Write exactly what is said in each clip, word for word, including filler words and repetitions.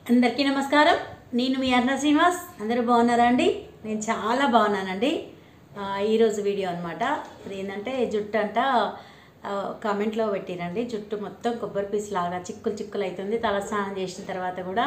అందరికీ నమస్కారం. నేను మీ అర్ణ శ్రీనివాస్. అందరూ బాగున్నారా అండి? నేను చాలా బాగున్నానండి. ఈరోజు వీడియో అనమాట. అది ఏంటంటే జుట్టు అంట కామెంట్లో పెట్టిరండి. జుట్టు మొత్తం కొబ్బరి పీస్ లాగా చిక్కులు చిక్కులు అవుతుంది. తలస్నానం చేసిన తర్వాత కూడా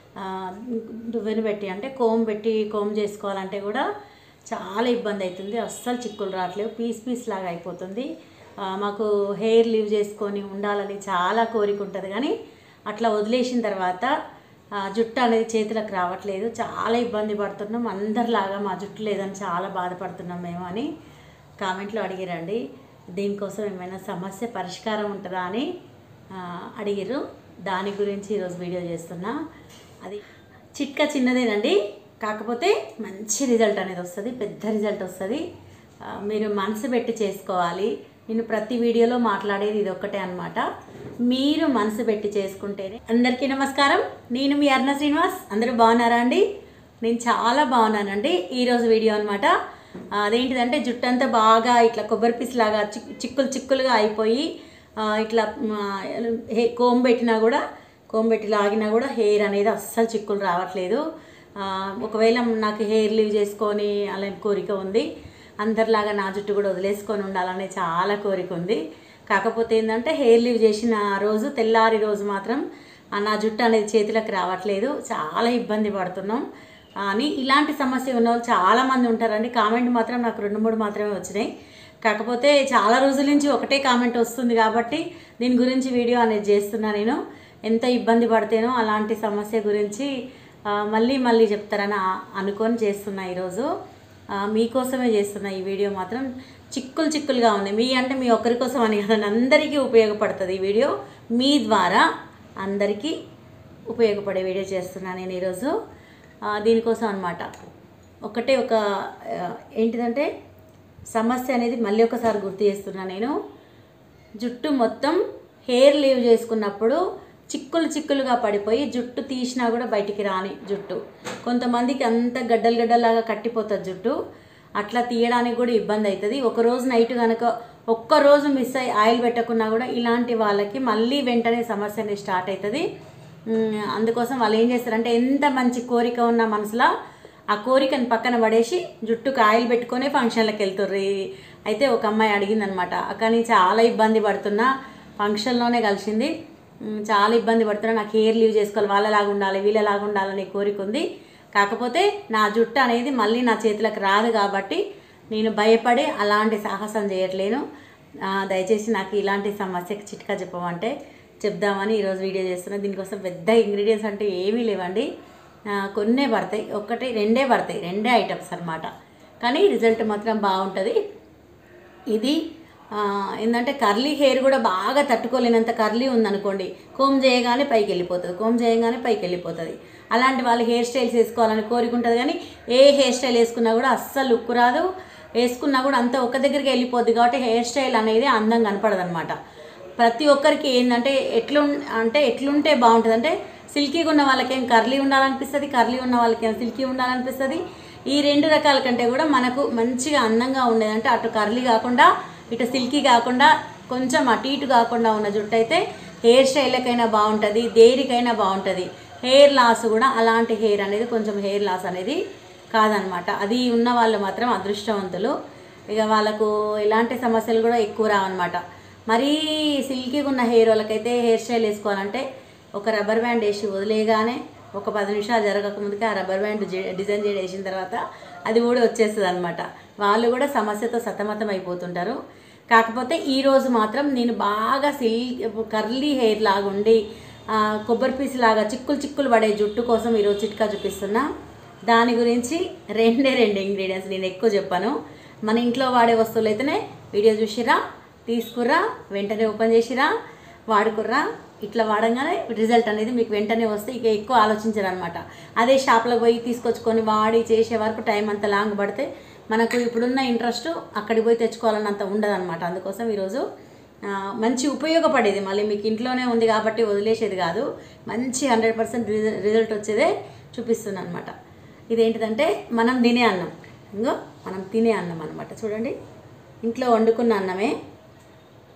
దువ్వెను పెట్టి అంటే కోమ్ పెట్టి కోమ్ చేసుకోవాలంటే కూడా చాలా ఇబ్బంది అవుతుంది. అస్సలు చిక్కులు రావట్లేవు, పీస్ పీస్ లాగా అయిపోతుంది. మాకు హెయిర్ లీవ్ చేసుకొని ఉండాలని చాలా కోరిక ఉంటుంది, కానీ అట్లా వదిలేసిన తర్వాత జుట్టు అనేది చేతులకు రావట్లేదు. చాలా ఇబ్బంది పడుతున్నాం. అందరిలాగా మా జుట్టు లేదని చాలా బాధపడుతున్నాం మేము అని కామెంట్లో అడిగిరండి. దీనికోసం ఏమైనా సమస్య పరిష్కారం ఉంటుందా అని అడిగిర్రు. దాని గురించి ఈరోజు వీడియో చేస్తున్నా. అది చిట్కా చిన్నదేనండి, కాకపోతే మంచి రిజల్ట్ అనేది వస్తుంది, పెద్ద రిజల్ట్ వస్తుంది. మీరు మనసు పెట్టి చేసుకోవాలి. నేను ప్రతి వీడియోలో మాట్లాడేది ఇది ఒక్కటే అనమాట. మీరు మనసు పెట్టి చేసుకుంటేనే. అందరికీ నమస్కారం. నేను మీ అర్ణ శ్రీనివాస్. అందరూ బాగున్నారా అండి? నేను చాలా బాగున్నానండి. ఈరోజు వీడియో అనమాట. అదేంటిదంటే జుట్టు అంతా బాగా ఇట్లా కొబ్బరి పీస్ లాగా చిక్కులు చిక్కులుగా అయిపోయి ఇట్లా కోమ్ పెట్టినా కూడా కోమ్ పెట్టి లాగినా కూడా హెయిర్ అనేది అస్సలు చిక్కులు రావట్లేదు. ఒకవేళ నాకు హెయిర్ లీవ్ చేసుకొని అలాంటి కోరిక ఉంది. అందరిలాగా నా జుట్టు కూడా వదిలేసుకొని ఉండాలనే చాలా కోరిక ఉంది. కాకపోతే ఏంటంటే హెయిర్ లీవ్ చేసిన రోజు తెల్లారి రోజు మాత్రం నా జుట్టు అనేది చేతులకు రావట్లేదు. చాలా ఇబ్బంది పడుతున్నాం అని ఇలాంటి సమస్య ఉన్న వాళ్ళు చాలామంది ఉంటారండి. కామెంట్ మాత్రం నాకు రెండు మూడు మాత్రమే వచ్చినాయి. కాకపోతే చాలా రోజుల నుంచి ఒకటే కామెంట్ వస్తుంది కాబట్టి దీని గురించి వీడియో అనేది చేస్తున్నా. నేను ఎంత ఇబ్బంది పడితేనో అలాంటి సమస్య గురించి మళ్ళీ మళ్ళీ చెప్తారని అనుకొని చేస్తున్నా. ఈరోజు మీకోసమే చేస్తున్నా ఈ వీడియో. మాత్రం చిక్కులు చిక్కులుగా ఉంది. మీ అంటే మీ ఒక్కరి కోసం అని కదండి, అందరికీ ఉపయోగపడుతుంది ఈ వీడియో. మీ ద్వారా అందరికీ ఉపయోగపడే వీడియో చేస్తున్నా నేను ఈరోజు. దీనికోసం అనమాట. ఒకటే ఒక ఏంటిదంటే సమస్య అనేది మళ్ళీ ఒకసారి గుర్తు చేస్తున్నా నేను. జుట్టు మొత్తం హెయిర్ లీవ్ చేసుకున్నప్పుడు చిక్కులు చిక్కులుగా పడిపోయి జుట్టు తీసినా కూడా బయటికి రాని జుట్టు, కొంతమందికి అంత గడ్డలు గడ్డలాగా కట్టిపోతుంది జుట్టు. అట్లా తీయడానికి కూడా ఇబ్బంది అవుతుంది. ఒకరోజు నైట్ కనుక ఒక్కరోజు మిస్ అయ్యి ఆయిల్ పెట్టకున్నా కూడా ఇలాంటి వాళ్ళకి మళ్ళీ వెంటనే సమస్య అనేది స్టార్ట్ అవుతుంది. అందుకోసం వాళ్ళు ఏం చేస్తారంటే ఎంత మంచి కోరిక ఉన్న మనసులో ఆ కోరికని పక్కన పడేసి జుట్టుకు ఆయిల్ పెట్టుకునే ఫంక్షన్లకు వెళ్తుర్రు. అయితే ఒక అమ్మాయి అడిగిందనమాట, అక్క నేను చాలా ఇబ్బంది పడుతున్నా, ఫంక్షన్లోనే కలిసింది, చాలా ఇబ్బంది పడుతున్నా, నాకు హెయిర్ లీవ్ చేసుకోవాలి, వాళ్ళలాగా ఉండాలి వీళ్ళలాగా ఉండాలనే కోరిక ఉంది. కాకపోతే నా జుట్టు అనేది మళ్ళీ నా చేతులకు రాదు కాబట్టి నేను భయపడి అలాంటి సాహసం చేయట్లేను. దయచేసి నాకు ఇలాంటి సమస్యకి చిట్కా చెప్పమంటే చెప్దామని ఈరోజు వీడియో చేస్తున్నాను. దీనికోసం పెద్ద ఇంగ్రీడియంట్స్ అంటే ఏమీ లేవండి, కొన్నే పడతాయి, ఒకటి రెండే పడతాయి, రెండే ఐటమ్స్ అనమాట. కానీ రిజల్ట్ మాత్రం బాగుంటుంది. ఇది ఏంటంటే కర్లీ హెయిర్ కూడా బాగా తట్టుకోలేనంత కర్లీ ఉందనుకోండి, కోమ్ చేయగానే పైకి వెళ్ళిపోతుంది, కోమ్ చేయగానే పైకి వెళ్ళిపోతుంది. అలాంటి వాళ్ళు హెయిర్ స్టైల్స్ వేసుకోవాలని కోరిక ఉంటుంది, కానీ ఏ హెయిర్ స్టైల్ వేసుకున్నా కూడా అస్సలు లుక్ రాదు. వేసుకున్నా కూడా అంతా ఒక దగ్గరికి వెళ్ళిపోద్ది కాబట్టి హెయిర్ స్టైల్ అనేది అందం కనపడదు అనమాట. ప్రతి ఒక్కరికి ఏంటంటే ఎట్లు అంటే ఎట్లుంటే బాగుంటుంది అంటే సిల్కీగా ఉన్న వాళ్ళకేం కర్లీ ఉండాలనిపిస్తుంది, కర్లీ ఉన్న వాళ్ళకేం సిల్కీ ఉండాలనిపిస్తుంది. ఈ రెండు రకాల కంటే కూడా మనకు మంచిగా అందంగా ఉండేదంటే అటు కర్లీ కాకుండా ఇటు సిల్కీ కాకుండా కొంచెం అటు ఇటు కాకుండా ఉన్న జుట్టు అయితే హెయిర్ స్టైల్కైనా బాగుంటుంది, దేనికైనా బాగుంటుంది. హెయిర్ లాస్ కూడా అలాంటి హెయిర్ అనేది కొంచెం హెయిర్ లాస్ అనేది కాదనమాట. అది ఉన్న వాళ్ళు మాత్రం అదృష్టవంతులు. ఇక వాళ్ళకు ఎలాంటి సమస్యలు కూడా ఎక్కువ రావన్నమాట. మరీ సిల్కీగా ఉన్న హెయిర్ వాళ్ళకైతే హెయిర్ స్టైల్ వేసుకోవాలంటే ఒక రబ్బర్ బ్యాండ్ వేసి వదిలేగానే ఒక పది నిమిషాలు జరగకముందుకే ఆ రబ్బర్ బ్యాండ్ డిజైన్ చేసి వేసిన తర్వాత అది కూడా వచ్చేస్తుంది అనమాట. వాళ్ళు కూడా సమస్యతో సతమతం అయిపోతుంటారు. కాకపోతే ఈరోజు మాత్రం నేను బాగా సిల్ కర్లీ హెయిర్ లాగా ఉండి కొబ్బరి పీస్ లాగా చిక్కులు చిక్కులు పడే జుట్టు కోసం ఈరోజు చిట్కా చూపిస్తున్నా. దాని గురించి రెండే రెండు ఇంగ్రీడియంట్స్ నేను ఎక్కువ చెప్పాను. మన ఇంట్లో వాడే వస్తువులు అయితేనే వీడియో చూసిరా, తీసుకుర్రా, వెంటనే ఓపెన్ చేసిరా, వాడుకుర్రా. ఇట్లా వాడంగానే రిజల్ట్ అనేది మీకు వెంటనే వస్తే ఇక ఎక్కువ ఆలోచించరు అనమాట. అదే షాప్లో పోయి తీసుకొచ్చుకొని వాడి చేసే వరకు టైం అంత లాంగ్ పడితే మనకు ఇప్పుడున్న ఇంట్రెస్ట్ అక్కడికి పోయి తెచ్చుకోవాలన్నంత ఉండదు అనమాట. అందుకోసం ఈరోజు మంచి ఉపయోగపడేది, మళ్ళీ మీకు ఇంట్లోనే ఉంది కాబట్టి వదిలేసేది కాదు, మంచి హండ్రెడ్ పర్సెంట్ రిజల్ట్ వచ్చేదే చూపిస్తున్నాను అనమాట. ఇదేంటిదంటే మనం తినే అన్నం, ఇంకో మనం తినే అన్నం అనమాట. చూడండి, ఇంట్లో వండుకున్న అన్నమే,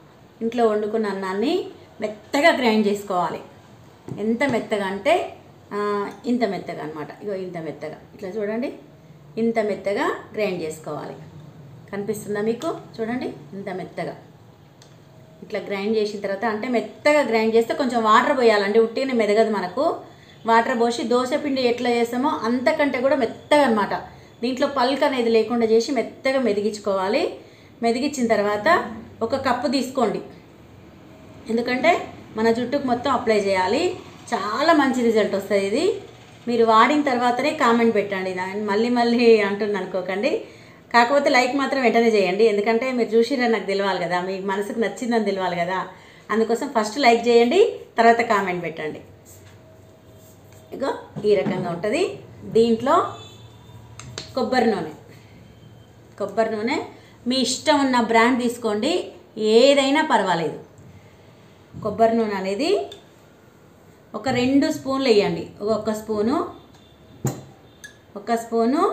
ఇంట్లో వండుకున్న అన్నాన్ని మెత్తగా గ్రైండ్ చేసుకోవాలి. ఎంత మెత్తగా అంటే ఇంత మెత్తగా అనమాట. ఇగో ఇంత మెత్తగా ఇట్లా చూడండి, ఇంత మెత్తగా గ్రైండ్ చేసుకోవాలి. కనిపిస్తుందా మీకు? చూడండి ఇంత మెత్తగా ఇట్లా గ్రైండ్ చేసిన తర్వాత, అంటే మెత్తగా గ్రైండ్ చేస్తే కొంచెం వాటర్ పోయాలండి, ఉట్టిగానే మెదగదు మనకు. వాటర్ పోసి దోశ పిండి ఎట్లా చేస్తామో అంతకంటే కూడా మెత్తగా అనమాట. దీంట్లో పల్క్ అనేది లేకుండా చేసి మెత్తగా మెదిగించుకోవాలి. మెదిగించిన తర్వాత ఒక కప్పు తీసుకోండి, ఎందుకంటే మన జుట్టుకు మొత్తం అప్లై చేయాలి. చాలా మంచి రిజల్ట్ వస్తుంది ఇది. మీరు వాడిన తర్వాతనే కామెంట్ పెట్టండి, మళ్ళీ మళ్ళీ అంటుంది అనుకోకండి. కాకపోతే లైక్ మాత్రం వెంటనే చేయండి, ఎందుకంటే మీరు చూసిరని నాకు తెలియాలి కదా, మీ మనసుకు నచ్చిందని తెలియాలి కదా. అందుకోసం ఫస్ట్ లైక్ చేయండి, తర్వాత కామెంట్ పెట్టండి. ఇగో ఈ రకంగా ఉంటుంది. దీంట్లో కొబ్బరి నూనె, కొబ్బరి నూనె మీ ఇష్టం ఉన్న బ్రాండ్ తీసుకోండి, ఏదైనా పర్వాలేదు. కొబ్బరి నూనె అనేది ఒక రెండు స్పూన్లు వేయండి. ఒక స్పూను, ఒక స్పూను,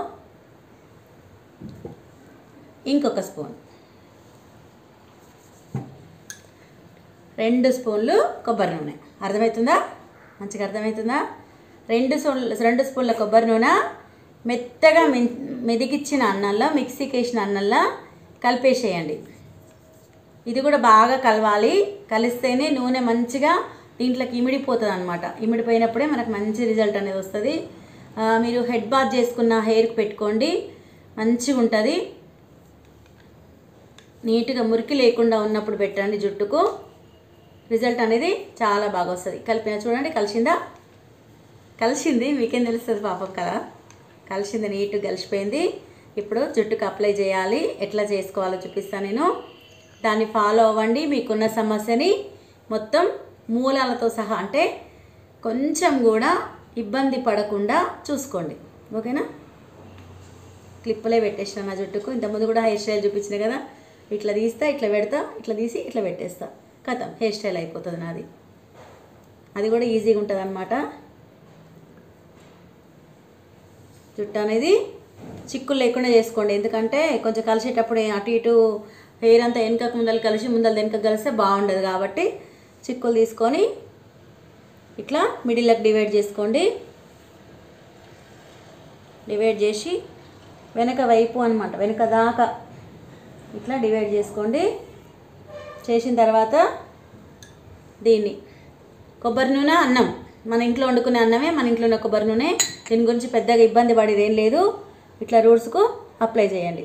ఇంకొక స్పూన్, రెండు స్పూన్లు కొబ్బరి నూనె. అర్థమవుతుందా? మంచిగా అర్థమవుతుందా? రెండు స్పూన్లు రెండు స్పూన్ల కొబ్బరి నూనె మెత్తగా మె మెదిగిచ్చిన అన్నంలో, మిక్సీకి వేసిన అన్నంలో కలిపేసేయండి. ఇది కూడా బాగా కలవాలి. కలిస్తేనే నూనె మంచిగా దీంట్లోకి ఇమిడిపోతుంది అనమాట. ఇమిడిపోయినప్పుడే మనకు మంచి రిజల్ట్ అనేది వస్తుంది. మీరు హెడ్ బాత్ చేసుకున్న హెయిర్కి పెట్టుకోండి, మంచిగా ఉంటుంది. నీట్గా మురికి లేకుండా ఉన్నప్పుడు పెట్టండి జుట్టుకు, రిజల్ట్ అనేది చాలా బాగా వస్తుంది. కలిపిన చూడండి, కలిసిందా? కలిసింది, మీకేం తెలుస్తుంది పాపం కదా. కలిసింది, నీట్గా కలిసిపోయింది. ఇప్పుడు జుట్టుకు అప్లై చేయాలి. ఎట్లా చేసుకోవాలో చూపిస్తాను నేను, దాన్ని ఫాలో అవ్వండి. మీకున్న సమస్యని మొత్తం మూలాలతో సహా, అంటే కొంచెం కూడా ఇబ్బంది పడకుండా చూసుకోండి, ఓకేనా? క్లిప్పులే పెట్టేసిన నా జుట్టుకు. ఇంతకుముందు కూడా హెయిర్ స్టైల్ చూపించిన కదా, ఇట్లా తీస్తా, ఇట్లా పెడతా, ఇట్లా తీసి ఇట్లా పెట్టేస్తా, కథం హెయిర్ స్టైల్ అయిపోతుంది నాది. అది కూడా ఈజీగా ఉంటుంది అన్నమాట. జుట్టు అనేది చిక్కులు లేకుండా చేసుకోండి, ఎందుకంటే కొంచెం కలిసేటప్పుడు అటు ఇటు హెయిర్ అంతా వెనుకకు ముందలు కలిసి ముందలు వెనుకకు కలిస్తే బాగుండదు. కాబట్టి చిక్కులు తీసుకొని ఇట్లా మిడిల్లోకి డివైడ్ చేసుకోండి. డివైడ్ చేసి వెనక వైపు అనమాట, వెనక దాకా ఇట్లా డివైడ్ చేసుకోండి. చేసిన తర్వాత దీన్ని కొబ్బరి నూనె అన్నం, మన ఇంట్లో వండుకునే అన్నమే, మన ఇంట్లో ఉన్న కొబ్బరి నూనె. దీని గురించి పెద్దగా ఇబ్బంది పడేది ఏం లేదు. ఇట్లా రూట్స్కు అప్లై చేయండి.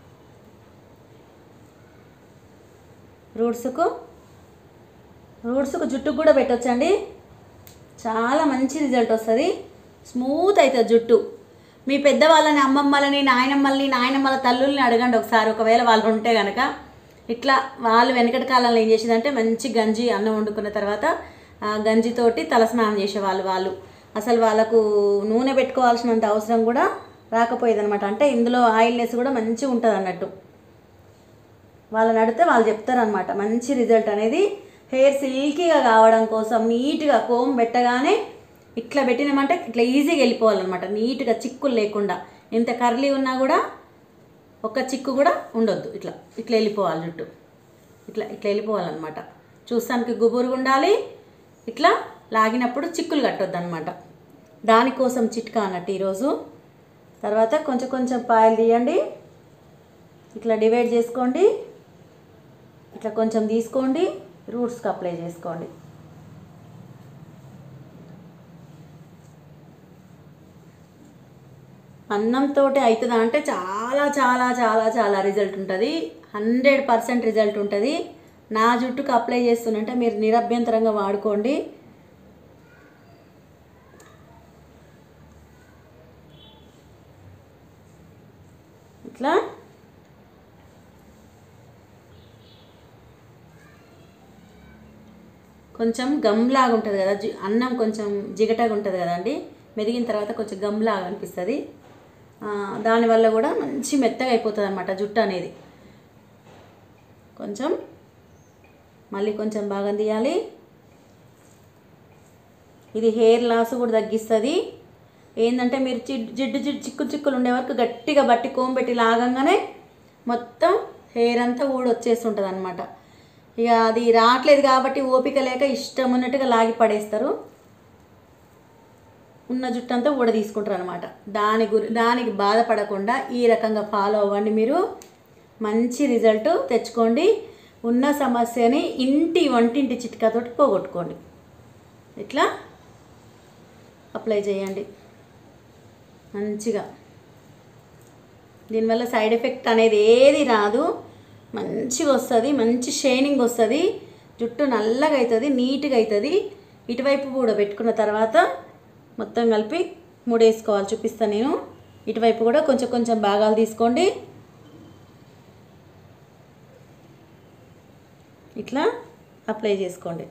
రూట్స్కు రూట్స్కు జుట్టుకు కూడా పెట్టొచ్చండి, చాలా మంచి రిజల్ట్ వస్తుంది. స్మూత్ అవుతుంది జుట్టు. మీ పెద్దవాళ్ళని, అమ్మమ్మలని, నాయనమ్మల్ని, నాయనమ్మల తల్లుల్ని అడగండి ఒకసారి, ఒకవేళ వాళ్ళు ఉంటే కనుక. ఇట్లా వాళ్ళు వెనకటి కాలంలో ఏం చేసేదంటే, మంచి గంజి అన్నం వండుకున్న తర్వాత గంజితోటి తలస్నానం చేసేవాళ్ళు. వాళ్ళు అసలు వాళ్ళకు నూనె పెట్టుకోవాల్సినంత అవసరం కూడా రాకపోయేదనమాట. అంటే ఇందులో ఆయిల్నెస్ కూడా మంచిగా ఉంటుంది అన్నట్టు. వాళ్ళని అడిగితే వాళ్ళు చెప్తారనమాట. మంచి రిజల్ట్ అనేది హెయిర్ సిల్కీగా కావడం కోసం నీట్గా కోమ్ పెట్టగానే ఇట్లా పెట్టినామంటే ఇట్లా ఈజీగా వెళ్ళిపోవాలన్నమాట, నీట్గా చిక్కులు లేకుండా. ఎంత కర్లీ ఉన్నా కూడా ఒక చిక్కు కూడా ఉండొద్దు, ఇట్లా ఇట్లా వెళ్ళిపోవాలి జుట్టు, ఇట్లా ఇట్లా వెళ్ళిపోవాలన్నమాట. చూస్తానికి గుబురుగా ఉండాలి, ఇట్లా లాగినప్పుడు చిక్కులు కట్టొద్దు అనమాట. దానికోసం చిట్కా అన్నట్టు ఈరోజు. తర్వాత కొంచెం కొంచెం పాయలు తీయండి, ఇట్లా డివైడ్ చేసుకోండి, ఇట్లా కొంచెం తీసుకోండి, రూట్స్కి అప్లై చేసుకోండి. అన్నంతో అవుతుందా అంటే చాలా చాలా చాలా చాలా రిజల్ట్ ఉంటుంది, హండ్రెడ్ పర్సెంట్ రిజల్ట్ ఉంటుంది. నా జుట్టుకు అప్లై చేస్తున్నంటే మీరు నిరభ్యంతరంగా వాడుకోండి. ఇట్లా కొంచెం గమ్లాగా ఉంటుంది కదా, అన్నం కొంచెం జిగటగా ఉంటుంది కదండి, మెదిగిన తర్వాత కొంచెం గమ్లాగా అనిపిస్తుంది. దానివల్ల కూడా మంచి మెత్తగా అయిపోతుంది అన్నమాట జుట్టు అనేది. కొంచెం మళ్ళీ కొంచెం బాగా తీయాలి. ఇది హెయిర్ లాస్ కూడా తగ్గిస్తుంది. ఏంటంటే మీరు జిడ్డు జిడ్డు జిడ్డు చిక్కు చిక్కులు ఉండే వరకు గట్టిగా బట్టి కోంబెట్టి లాగంగానే మొత్తం హెయిర్ అంతా ఊడి వచ్చేస్తుంటుంది అనమాట. ఇక అది రావట్లేదు కాబట్టి ఓపిక లేక ఇష్టం ఉన్నట్టుగా లాగి పడేస్తారు. ఉన్న జుట్టు అంతా ఊడ తీసుకుంటారు అనమాట. దాని గురి దానికి బాధపడకుండా ఈ రకంగా ఫాలో అవ్వండి. మీరు మంచి రిజల్ట్ తెచ్చుకోండి. ఉన్న సమస్యని ఇంటి వంటింటి చిట్కాతోటి పోగొట్టుకోండి. ఇట్లా అప్లై చేయండి మంచిగా. దీనివల్ల సైడ్ ఎఫెక్ట్ అనేది ఏది రాదు. మంచిగా వస్తుంది, మంచి షైనింగ్ వస్తుంది, జుట్టు నల్లగా అవుతుంది, నీట్గా అవుతుంది. ఇటువైపు కూడా పెట్టుకున్న తర్వాత మొత్తం కలిపి ముడేసుకోవాలి. చూపిస్తాను నేను. ఇటువైపు కూడా కొంచెం కొంచెం భాగాలు తీసుకోండి. ఇట్లా అప్లై చేసుకోండి.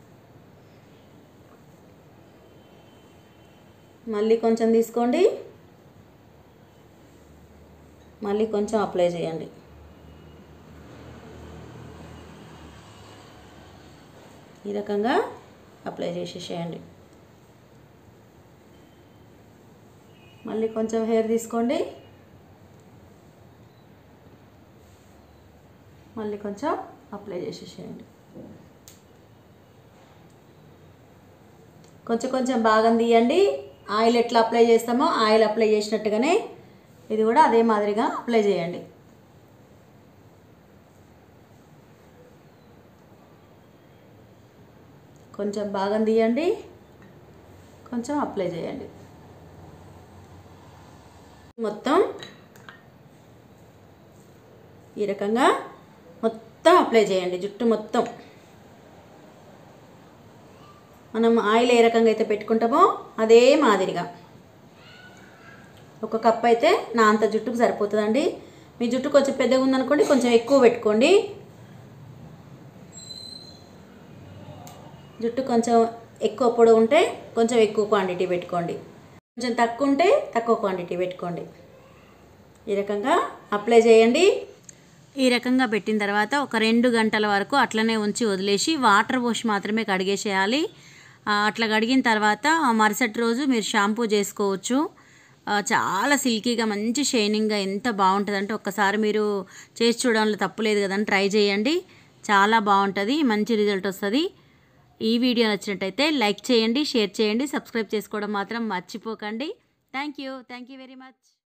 మళ్ళీ కొంచెం తీసుకోండి, మళ్ళీ కొంచెం అప్లై చేయండి. ఈ రకంగా అప్లై చేసేసేయండి. మళ్ళీ కొంచెం హెయిర్ తీసుకోండి, మళ్ళీ కొంచెం అప్లై చేసేసేయండి. కొంచెం కొంచెం భాగం తీయండి. ఆయిల్ ఎట్లా అప్లై చేస్తామో ఆయిల్ అప్లై చేసినట్టుగానే ఇది కూడా అదే మాదిరిగా అప్లై చేయండి. కొంచెం భాగం తీయండి, కొంచెం అప్లై చేయండి. మొత్తం ఈ రకంగా మొత్తం అప్లై చేయండి. జుట్టు మొత్తం మనం ఆయిల్ ఏ రకంగా అయితే పెట్టుకుంటామో అదే మాదిరిగా. ఒక కప్ అయితే నా అంత జుట్టుకు సరిపోతుందండి. మీ జుట్టు కొంచెం పెద్దగా ఉందనుకోండి, కొంచెం ఎక్కువ పెట్టుకోండి. జుట్టు కొంచెం ఎక్కువ పొడవు ఉంటే కొంచెం ఎక్కువ క్వాంటిటీ పెట్టుకోండి, కొంచెం తక్కువ ఉంటే తక్కువ క్వాంటిటీ పెట్టుకోండి. ఈ రకంగా అప్లై చేయండి. ఈ రకంగా పెట్టిన తర్వాత ఒక రెండు గంటల వరకు అట్లనే ఉంచి వదిలేసి వాటర్ వాష్ మాత్రమే కడిగేసేయాలి. అట్లా కడిగిన తర్వాత మరుసటి రోజు మీరు షాంపూ చేసుకోవచ్చు. చాలా సిల్కీగా మంచి షైనింగ్గా ఎంత బాగుంటుందంటే ఒక్కసారి మీరు చేసి చూడడంలో తప్పులేదు కదండి, ట్రై చేయండి. చాలా బాగుంటుంది, మంచి రిజల్ట్ వస్తుంది. ఈ వీడియో నచ్చినట్టయితే లైక్ చేయండి, షేర్ చేయండి, సబ్స్క్రైబ్ చేసుకోవడం మాత్రం మర్చిపోకండి. Thank you thank you very much.